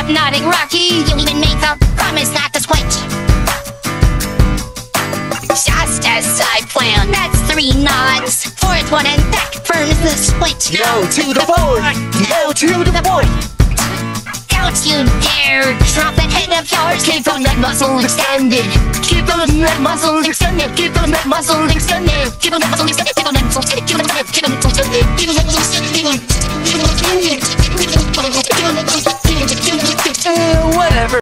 Nodding Rocky, you even make a promise not to quit. Just as I planned, that's 3 nods. 4th one and back firms the split. No to the board, no to the board. Don't you dare drop that head of yours. Keep on that muscle extended. Keep on that muscle extended. Keep on that muscle extended. Keep on that muscle extended. Keep on that muscle extended. Keep on that muscle extended. Keep on that muscle extended. Keep on that muscle extended.